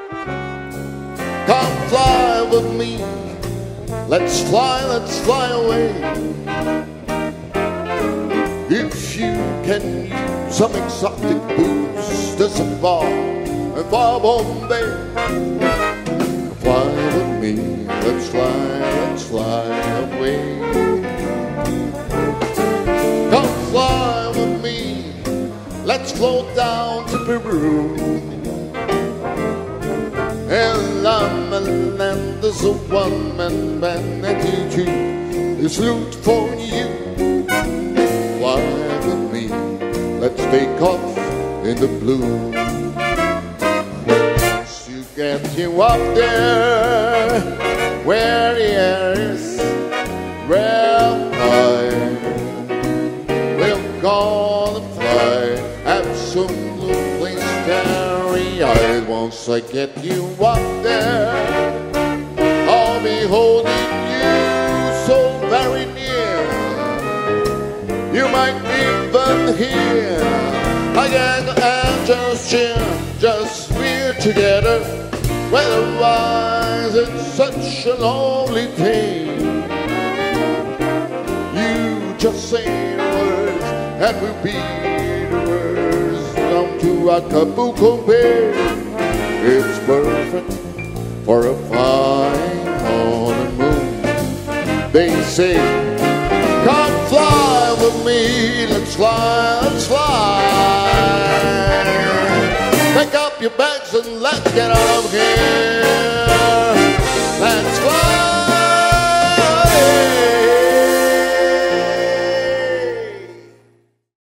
Come fly with me. Let's fly away. If you can use some exotic booze, there's a bar in far Bombay. Come fly with me. Let's fly away. Come fly with me. Let's float down to Peru. And land is a one-man band, and you salute for you. Fly with me, let's take off in the blue. To get you up there, where the air is real high. We're gonna fly absolutely starry-eyed. Once I get you up there, I'll be holding you so very near. You might even hear again and just we're together. Otherwise it's such a lonely thing. You just say the words and we'll be the words. Come to Acapulco Bay. It's perfect for a fine honeymoon. They say, come fly with me, let's fly. Pick up your bags and let's get out of here.